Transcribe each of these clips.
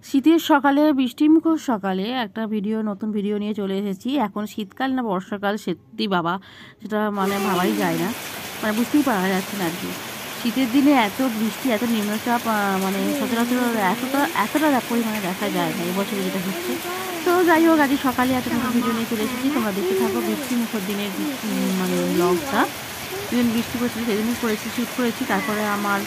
শীতের সকালে বৃষ্টিমুখর সকালে একটা নতুন ভিডিও নিয়ে চলে এসেছি। এখন শীতকাল না বর্ষাকাল সত্যি বাবা সেটা মানে ভাবাই যায় না, মানে বুঝতেই পারা যাচ্ছে না আর কি। শীতের দিনে এত বৃষ্টি, এত নিম্নচাপ মানে সচরাচর এতটা পরিমাণে দেখা যায় না এবছরে যেটা হচ্ছে। তো যাই হোক, আজ সকালে একটা নতুন ভিডিও নিয়ে চলে এসেছি, তোমরা দেখতে থাকো বৃষ্টিমুখর দিনের মানে ব্লগটা। যেদিন বৃষ্টি পড়েছিল সেদিনই করেছি, শ্যুট করেছি। তারপরে আমার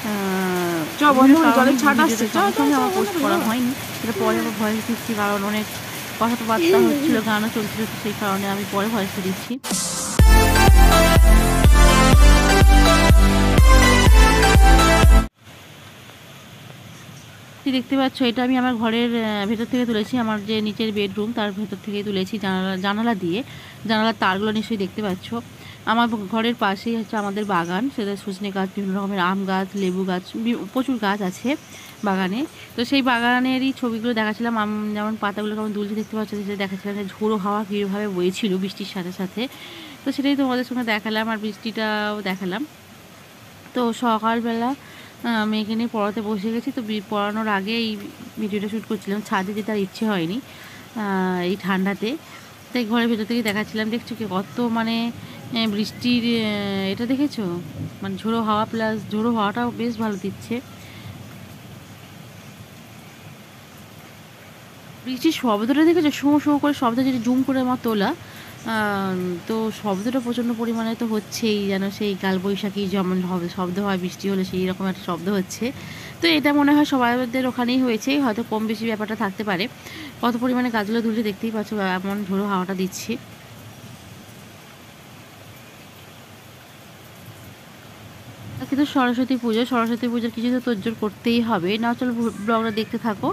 আমার পোস্ট করা হয়নি, সেটা পরে আবার ভয়েস দিচ্ছি, কারণ অনেক কথাবার্তা হচ্ছিল, গানও চলছিল, তো সেই কারণে আমি পরে ভয়েস দিচ্ছি। দেখতে পাচ্ছ, এটা আমি আমার ঘরের ভেতর থেকে তুলেছি, আমার যে নিচের বেডরুম তার ভেতর থেকে তুলেছি, জানালা দিয়ে। জানালার তারগুলো নিশ্চয়ই দেখতে পাচ্ছ। আমার ঘরের পাশেই হচ্ছে আমাদের বাগান, সেটা সজনে গাছ, বিভিন্ন রকমের আম গাছ, লেবু গাছ, প্রচুর গাছ আছে বাগানে। তো সেই বাগানেরই ছবিগুলো দেখাচ্ছিলাম, যেমন পাতাগুলো কেমন দুলছে দেখতে পাচ্ছ, সেটা দেখাচ্ছিলাম যে ঝোড়ো হাওয়া কীভাবে বইছিল বৃষ্টির সাথে সাথে। তো সেটাই তোমাদের সঙ্গে দেখালাম, আর বৃষ্টিটাও দেখালাম। তো সকালবেলা মেয়েকে নিয়ে পড়াতে বসে গেছি। তো পড়ানোর আগে এই ভিডিওটা শ্যুট করছিলাম, ছাদে যেতে আর ইচ্ছে হয়নি এই ঠান্ডাতে, তাই ঘরের ভেতর থেকে দেখাচ্ছিলাম। দেখছো কি কত মানে বৃষ্টির এটা দেখেছো, মানে ঝোড়ো হাওয়া, প্লাস ঝোড়ো হাওয়াটাও বেশ ভালো দিচ্ছে। বৃষ্টির শব্দটা দেখেছো, শো শো করে শব্দ, যেটা জুম করে আমার তোলা। তো শব্দটা প্রচণ্ড পরিমাণে তো হচ্ছেই, যেন সেই কালবৈশাখী যেমন হবে শব্দ হয় বৃষ্টি হলে, সেই রকম একটা শব্দ হচ্ছে। তো এটা মনে হয় সবাইদের ওখানেই হয়েছে, হয়তো কম বেশি ব্যাপারটা থাকতে পারে। কত পরিমাণে গাছগুলো দুলছে দেখতেই পাচ্ছ, এমন ঝোড়ো হাওয়াটা দিচ্ছে। কিন্তু সরস্বতী পুজোর কিছু তো তোড়জোড় করতেই হবে না। চলো ব্লগটা দেখতে থাকো।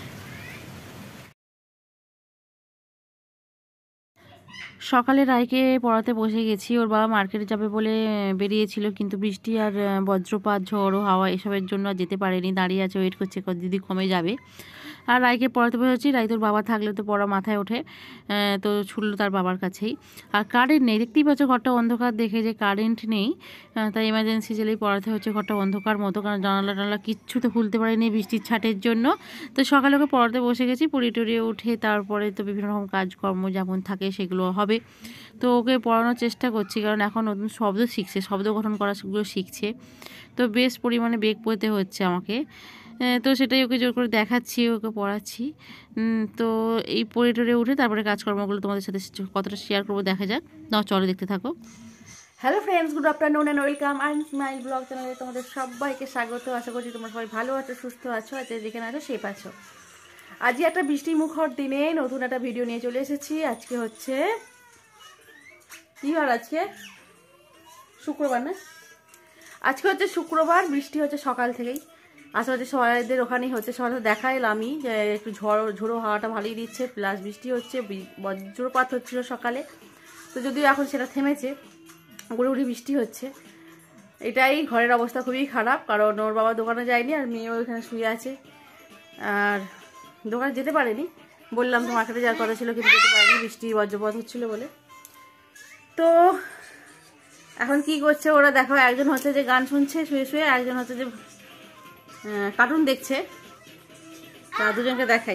সকালে রায়কে পড়াতে বসে গেছি, ওর বাবা মার্কেটে যাবে বলে বেরিয়েছিল, কিন্তু বৃষ্টি আর বজ্রপাত, ঝড় ও হাওয়া এসবের জন্য যেতে পারেনি, দাঁড়িয়ে আছে, ওয়েট করছে দিদি কমে যাবে। আর রায়কে পড়াতে বসেছি, রায় তোর বাবা থাকলে তো পড়া মাথায় ওঠে, তো ছুটলো তার বাবার কাছেই। আর কারেন্ট নেই, দেখতেই পাচ্ছ ঘরটা অন্ধকার, দেখে যে কারেন্ট নেই, তাই এমার্জেন্সি জেলেই পড়াতে হচ্ছে, ঘরটা অন্ধকার মতো, কারণ জানালা টানালা কিচ্ছু তো খুলতে পারেনি বৃষ্টির ছাটের জন্য। তো সকালে ওকে পড়াতে বসে গেছি, পড়িয়ে টড়িয়ে উঠে তারপরে তো বিভিন্ন রকম কাজকর্ম যেমন থাকে সেগুলো হবে। তো ওকে পড়ানোর চেষ্টা করছি, কারণ এখন নতুন শব্দ শিখছে, শব্দ গঠন করাগুলো শিখছে, তো বেশ পরিমাণে বেগ পেতে হচ্ছে আমাকে। তো সেটাই ওকে জোর করে দেখাচ্ছি, ওকে পড়াচ্ছি। তো এই পড়ে টড়ে উঠে তারপরে কাজকর্মগুলো তোমাদের সাথে কতটা শেয়ার করবো দেখা যাক। নাও চলো দেখতে থাকো। Hello friends, good afternoon and welcome rnsmilevlog চ্যানেলে তোমাদের সবাইকে স্বাগত। আশা করছি তোমরা সবাই ভালো আছো, সুস্থ আছো, আর যেখানে আছো সেফ আছো। আজকে একটা বৃষ্টিমুখর দিনে নতুন একটা ভিডিও নিয়ে চলে এসেছি। আজকে হচ্ছে কি বার, আজকে শুক্রবার না, আজকে হচ্ছে শুক্রবার। বৃষ্টি হচ্ছে সকাল থেকেই, আসলে হচ্ছে সবাইদের ওখানেই হচ্ছে। সকাল দেখাইলামই যে একটু ঝোড়ো হাওয়াটা ভালোই দিচ্ছে, প্লাস বৃষ্টি হচ্ছে, বজ্রপাত হচ্ছিল সকালে, তো যদিও এখন সেটা থেমেছে, গুড়ি বৃষ্টি হচ্ছে। এটাই ঘরের অবস্থা খুবই খারাপ, কারণ ওর বাবা দোকানে যায়নি, আর মেয়েও এখানে শুয়ে আছে, আর দোকানে যেতে পারেনি। বললাম তো মার্কেটে যাওয়ার কথা ছিল, কিন্তু যেতে পারেনি, বৃষ্টি বজ্রপাত হচ্ছিল বলে। তো এখন কি করছে ওরা দেখো, একজন হচ্ছে যে গান শুনছে শুয়ে শুয়ে, একজন হচ্ছে যে কার্টুন দেখছে। তা দুজনকে দেখাই,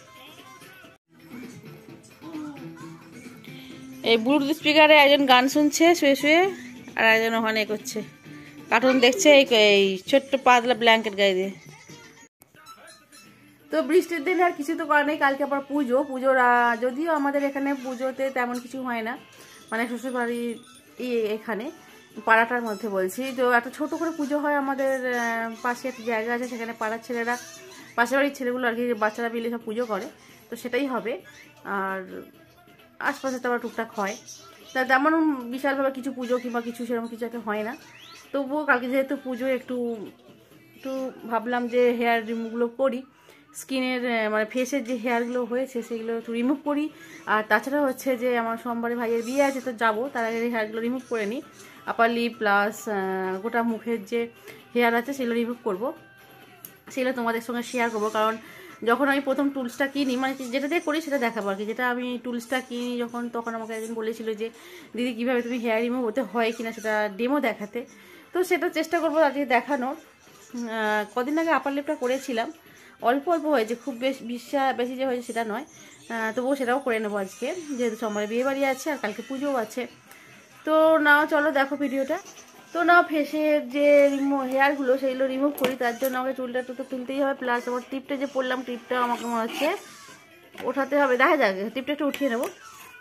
এই ব্লুটুথ স্পিকারে একজন গান শুনছে শুয়ে শুয়ে, আর একজন ওখানে করছে কার্টুন দেখছে এই ছোট্ট পাতলা ব্ল্যাঙ্কেট গায়ে দিয়ে। তো বৃষ্টির দিনে আর কিছু তো করার নেই, কালকে আবার পুজোর যদিও আমাদের এখানে পুজোতে তেমন কিছু হয় না, মানে শ্বশুরবাড়ির এখানে পাড়াটার মধ্যে বলছি, তো একটা ছোট করে পুজো হয় আমাদের পাশে একটা জায়গা আছে, সেখানে পাড়ার ছেলেরা, পাশের বাড়ির ছেলেগুলো আর কি, বাচ্চারা মিলে সব পুজো করে, তো সেটাই হবে। আর আশপাশে তো আবার টুকটাক হয়, তা তেমন বিশালভাবে কিছু পুজো কিংবা কিছু সেরকম কিছু একটা হয় না। তবুও কালকে যেহেতু পুজো, একটু ভাবলাম যে হেয়ার রিমুভগুলো করি, স্কিনের মানে ফেসের যে হেয়ারগুলো হয়েছে সেগুলো একটু রিমুভ করি। আর তাছাড়া হচ্ছে যে আমার সোমবারে ভাইয়ের বিয়ে আছে, তো যাবো, তার আগে হেয়ারগুলো রিমুভ করে নিই। আপার লিপ প্লাস গোটা মুখের যে হেয়ার আছে সেগুলো রিমুভ করবো, সেগুলো তোমাদের সঙ্গে শেয়ার করবো। কারণ যখন আমি প্রথম টুলসটা কিনি, মানে যেটা দিয়ে করি সেটা দেখাবো আর কি, যেটা আমি টুলসটা কিনি যখন, তখন আমাকে একজন বলেছিল যে দিদি কীভাবে তুমি হেয়ার রিমুভ হতে হয় কিনা সেটা ডেমো দেখাতে, তো সেটা চেষ্টা করবো আজকে দেখানোর। কদিন আগে আপার লিপটা করেছিলাম, অল্প অল্প হয়েছে, খুব বেশি যে হয়েছে সেটা নয়। তবুও সেটাও করে নেবো আজকে, যেহেতু সোমবারে বিয়ে বাড়ি আছে আর কালকে পুজোও আছে। তো নাও চলো দেখো ভিডিওটা। তো না ফেসের যে হেয়ারগুলো সেইগুলো রিমুভ করি, তার জন্য আমাকে চুলটা তো তুলতেই হবে, প্লাস আমার টিপটা যে পরলাম টিপটা আমাকে মনে হচ্ছে ওঠাতে হবে। দেখা যাক, টিপটা একটু উঠিয়ে নেবো,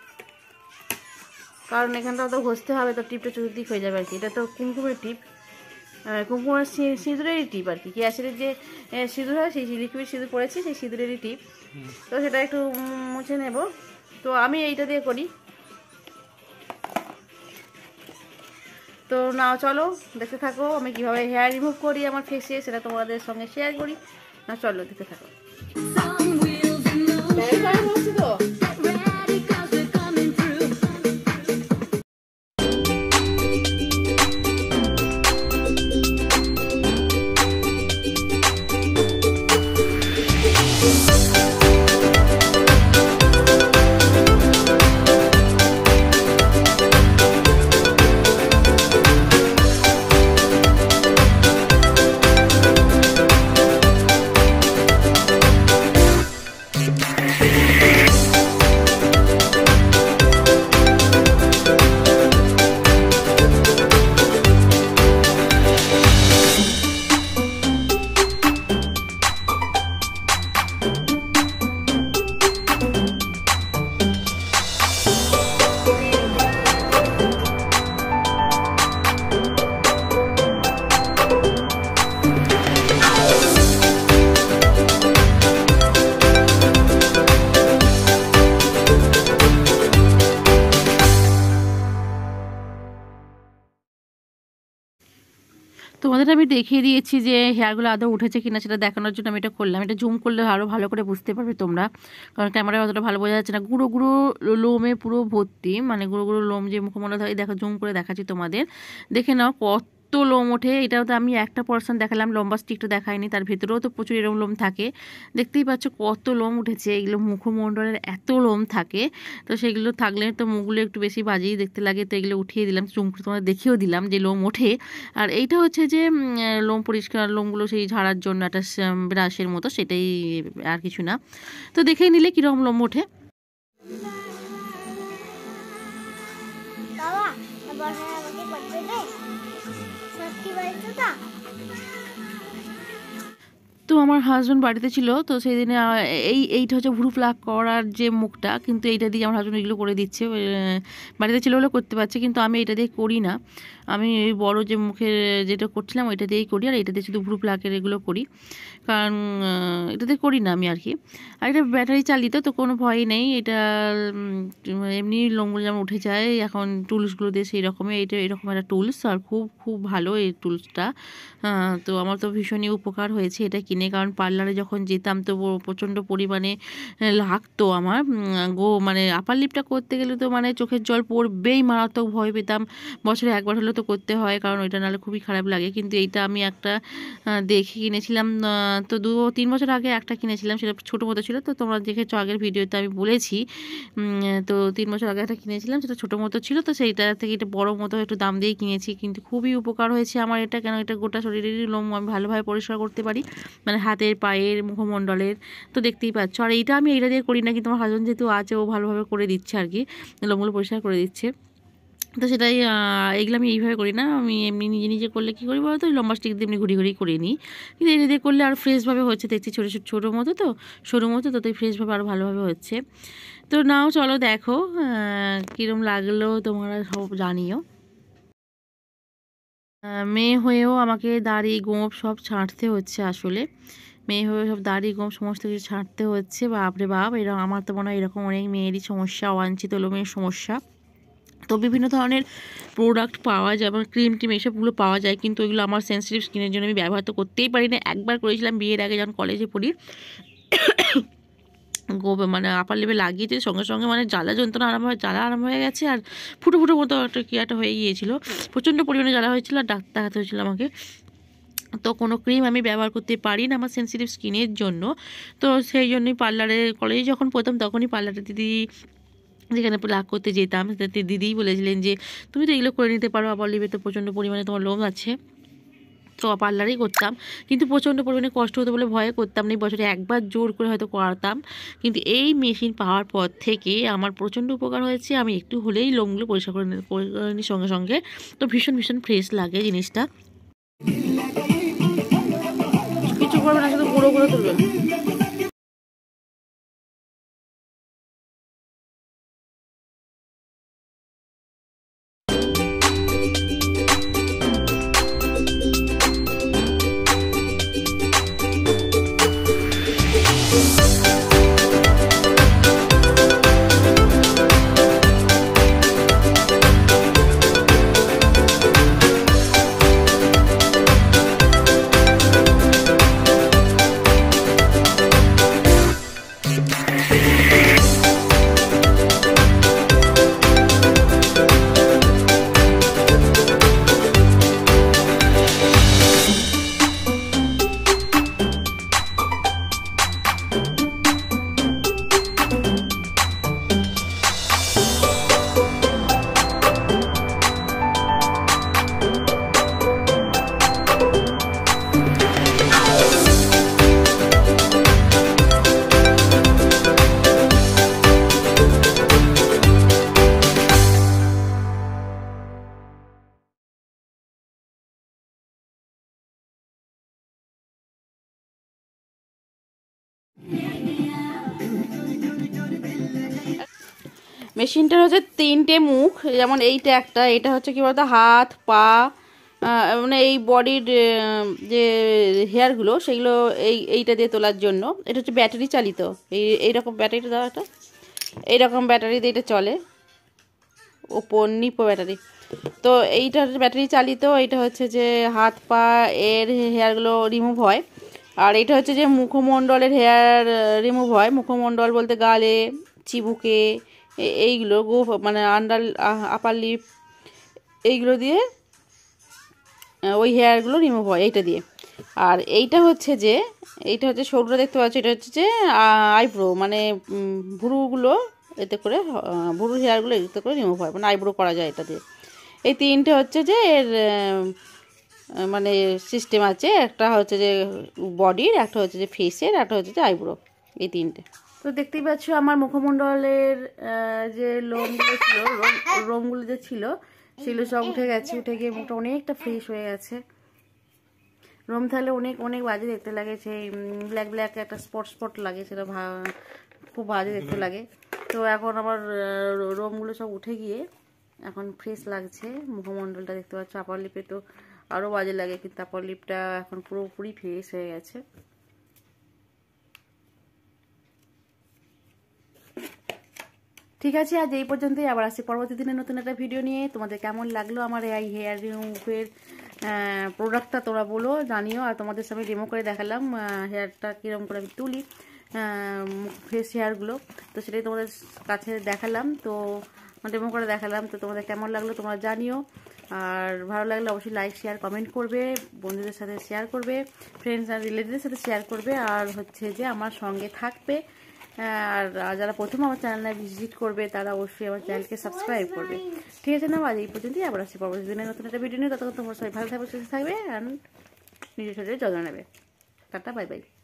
কারণ এখানটা তো ঘষতে হবে, তো টিপটা চতুর্দিক হয়ে যাবে আর কি। এটা তো কুমকুমের টিপ, কুমকুমের সিঁদুরেরই টিপ আর কি, গ্যাসের যে সিঁদুর হয় সেই লিকুইড সিঁদুর পড়েছি, সেই সিঁদুরেরই টিপ। তো সেটা একটু মুছে নেব। তো আমি এইটা দিয়ে করি। তো নাও চলো দেখতে থাকো আমি কিভাবে হেয়ার রিমুভ করি আমার ফেসে, সেটা তোমাদের সঙ্গে শেয়ার করি। না চলো দেখতে থাকো। তো তোমাদের আমি দেখিয়ে দিয়েছি যে হেয়ারগুলো আদৌ উঠেছে কিনা, সেটা দেখানোর জন্য আমি এটা করলাম। এটা জুম করলে আরও ভালো করে বুঝতে পারবে তোমরা, কারণ ক্যামেরায় অতটা ভালো বোঝা যাচ্ছে না। গুঁড়ো গুঁড়ো লোমে পুরো ভর্তি, মানে গুঁড়ো গুঁড়ো লোম যে মুখমণ্ডল হয়। দেখো জুম করে দেখাচ্ছি তোমাদের, দেখে নাও কত লোম ওঠে। এটাও তো আমি একটা পোর্শন দেখালাম, লম্বা স্টিকটা দেখাইনি, তার ভেতরেও তো প্রচুর এরকম লোম থাকে। দেখতেই পাচ্ছ কত লোম উঠেছে। এগুলো মুখমণ্ডলের এত লোম থাকে, তো সেগুলো থাকলে তো মুখগুলো একটু বেশি বাজেই দেখতে লাগে। তো এগুলো উঠিয়ে দিলাম, জুম করে তোমাদের দেখিয়েও দিলাম যে লোম ওঠে। আর এইটা হচ্ছে যে লোম পরিষ্কার, লোমগুলো সেই ঝাড়ার জন্য একটা ব্রাশের মতো, সেটাই আর কিছু না। তো দেখেই নিলে কীরকম লোম ওঠে। তো আমার হাজব্যান্ড বাড়িতে ছিল, তো সেই দিনে এইটা হচ্ছে ভুরু প্লাক করার যে মুখটা, কিন্তু এইটা দিয়ে আমার হাজব্যান্ড এগুলো করে দিচ্ছে। বাড়িতে ছিল বলে করতে পারছে, কিন্তু আমি এটা দিয়ে করি না। আমি ওই বড় যে মুখের যেটা করছিলাম ওইটা দিয়েই করি, আর এটা দিয়ে শুধু ভুরু প্লাকের এগুলো করি, কারণ এটাতে করি না আমি আর কি। আর এটা ব্যাটারি চালিত, তো কোনো ভয় নেই। এটা এমনি লোমগুলো যেমন উঠে যায় এখন টুলসগুলো দিয়ে, সেই রকমই এটা এরকম একটা টুলস, আর খুব খুব ভালো এই টুলসটা। তো আমার তো ভীষণই উপকার হয়েছে এটা কিনে, কারণ পার্লারে যখন যেতাম তো প্রচণ্ড পরিমাণে লাগতো আমার মানে আপার লিপটা করতে গেলে তো মানে চোখের জল পড়বেই, মারাত্মক ভয় পেতাম। বছরে একবার হলেও তো করতে হয়, কারণ ওইটা নাহলে খুবই খারাপ লাগে। কিন্তু এইটা আমি একটা দেখে কিনেছিলাম, তো 2-3 বছর আগে একটা কিনেছিলাম, সেটা ছোটো মতো ছিল। তো তোমরা দেখেছো আগের ভিডিওতে আমি বলেছি। তো 3 বছর আগে একটা কিনেছিলাম, সেটা ছোটো মতো ছিল, তো সেইটা থেকে এটা বড়ো মতো একটু দাম দিয়েই কিনেছি। কিন্তু খুবই উপকার হয়েছে আমার এটা, কেন এটা গোটা শরীরেরই লোম আমি ভালোভাবে পরিষ্কার করতে পারি, মানে হাতের, পায়ের, মুখমণ্ডলের। তো দেখতেই পাচ্ছ। আর এইটা আমি এইটা দিয়ে করি না, কিন্তু আমার হাজব্যান্ড যেহেতু আছে ও ভালোভাবে করে দিচ্ছে আর কি, লোমগুলো পরিষ্কার করে দিচ্ছে। তো সেটাই, এগুলো আমি এইভাবে করি না। আমি এমনি নিজে নিজে করলে কী করি বলো তো, লম্বা স্টিক দিয়ে এমনি ঘুরি ঘুরি করে নিই। কিন্তু এটা দিয়ে করলে আর ফ্রেশভাবে হচ্ছে, দেখছি ছোটো ছোটো মতো, তো সরু মতো, তো তাই ফ্রেশভাবে আরও ভালোভাবে হচ্ছে। তো নাও চলো দেখো কীরকম লাগলো তোমরা সব জানিও। মেয়ে হয়েও আমাকে দাড়ি গোঁফ সব ছাঁটতে হচ্ছে। আসলে মেয়ে হয়ে সব দাড়ি গোঁফ সমস্ত কিছু ছাঁটতে হচ্ছে। বাপরে বাপ, এরকম আমার তো মনে হয় এরকম অনেক মেয়েরই সমস্যা, অবাঞ্ছিত লোমের সমস্যা। তো বিভিন্ন ধরনের প্রোডাক্ট পাওয়া যায়, এবং ক্রিম টিম এইসবগুলো পাওয়া যায়, কিন্তু ওইগুলো আমার সেন্সিটিভ স্কিনের জন্য আমি ব্যবহার তো করতেই পারি না। একবার করেছিলাম বিয়ের আগে, যখন কলেজে পড়ি, মানে আপার লেভে লাগিয়েছে, সঙ্গে সঙ্গে মানে জ্বালা আরম্ভ হয়ে গেছে, আর ফুটো ফুটো মতো একটা কি একটা হয়ে গিয়েছিলো, প্রচণ্ড পরিমাণে জ্বালা হয়েছিল, আর ডাক্তার দেখাতে হয়েছিল আমাকে। তো কোনো ক্রিম আমি ব্যবহার করতে পারি না আমার সেন্সিটিভ স্কিনের জন্য। তো সেই জন্যই কলেজে যখন পড়তাম তখনই পার্লারে দিদি যেখানে প্লাক করতে যেতাম, দিদিই বলেছিলেন যে তুমি তো এগুলো করে নিতে পারো, আবার লিভে তো প্রচণ্ড পরিমাণে তোমার লোম আছে। তো পার্লারেই করতাম, কিন্তু প্রচণ্ড পরিমাণে কষ্ট হতো বলে ভয়ে করতাম না। বছরে একবার জোর করে হয়তো করাতাম, কিন্তু এই মেশিন পাওয়ার পর থেকে আমার প্রচণ্ড উপকার হয়েছে। আমি একটু হলেই লোমগুলো পরিষ্কার করে নিই সঙ্গে সঙ্গে। তো ভীষণ ভীষণ ফ্রেশ লাগে জিনিসটা। কিছু করবে না, শুধু গুঁড়ো করে তুলবে। মেশিনটার হচ্ছে 3টে মুখ, যেমন এইটা একটা, এটা হচ্ছে কি বলতো হাত পা, মানে এই বডির যে হেয়ারগুলো সেগুলো এইটা দিয়ে তোলার জন্য। এটা হচ্ছে ব্যাটারি চালিত, এইরকম ব্যাটারিটা দাও একটা, এইরকম ব্যাটারি দিয়ে এটা চলে, ওপর নিপো ব্যাটারি। তো এইটা হচ্ছে ব্যাটারি চালিত। এইটা হচ্ছে যে হাত পা এর হেয়ারগুলো রিমুভ হয়। আর এটা হচ্ছে যে মুখমণ্ডলের হেয়ার রিমুভ হয়। মুখমণ্ডল বলতে গালে, চিবুকে, এইগুলো মানে আন্ডার আপার লিপ, এইগুলো দিয়ে ওই হেয়ারগুলো রিমুভ হয় এইটা দিয়ে। আর এইটা হচ্ছে সরুটা দেখতে পাচ্ছ, এটা হচ্ছে যে আইব্রো, মানে ভুরুগুলো এতে করে, ভুরুর হেয়ারগুলো এতে করে রিমুভ হয়, মানে আইব্রো করা যায় এটা দিয়ে। এই 3টে হচ্ছে যে এর মানে সিস্টেম আছে। একটা হচ্ছে যে বডির, একটা হচ্ছে যে ফেসের, একটা হচ্ছে যে আইব্রো, এই 3টে। তো দেখতেই পাচ্ছ আমার মুখমণ্ডলের যে লোমগুলো ছিল, রোমগুলো যে ছিল সেগুলো সব উঠে গেছে। উঠে গিয়ে মুখটা অনেকটা ফ্রেশ হয়ে গেছে। রোম থাকলে অনেক অনেক বাজে দেখতে লাগে, সেই ব্ল্যাক ব্ল্যাক একটা স্পট লাগে, সেটা খুব বাজে দেখতে লাগে। তো এখন আমার রোমগুলো সব উঠে গিয়ে এখন ফ্রেশ লাগছে। মুখমণ্ডলটা দেখতে পাচ্ছ, আপার লিপে তো আরও বাজে লাগে, কিন্তু আপার লিপটা এখন পুরোপুরি ফ্রেশ হয়ে গেছে। ঠিক আছে, আজ এই পর্যন্তই। আবার আসছি পরবর্তী দিনে নতুন একটা ভিডিও নিয়ে। তোমাদের কেমন লাগলো আমার এই হেয়ার রিমুভের প্রোডাক্টটা তোমরা বলো, জানিও। আর তোমাদের সামনে ডেমো করে দেখালাম হেয়ারটা কীরকম করে আমি তুলি, ফেস হেয়ারগুলো। তো সেটাই তোমাদের কাছে দেখালাম, তো ডেমো করে দেখালাম। তো তোমাদের কেমন লাগলো তোমরা জানিও। আর ভালো লাগলে অবশ্যই লাইক শেয়ার কমেন্ট করবে, বন্ধুদের সাথে শেয়ার করবে, ফ্রেন্ডস আর রিলেটিভদের সাথে শেয়ার করবে। আর হচ্ছে যে আমার সঙ্গে থাকবে। আর যারা প্রথম আমার চ্যানেলে ভিজিট করবে তারা অবশ্যই আমার চ্যানেলকে সাবস্ক্রাইব করবে। ঠিক আছে না, আজ এই পর্যন্তই। আবার আসছি পরবর্তী দিনে নতুন একটা ভিডিও নিয়ে। ততক্ষণ তোমরা সবাই ভালো থাকবে, সুস্থ থাকবে, আর নিজের শরীরে যত্ন নেবে। Ta-ta, bye by.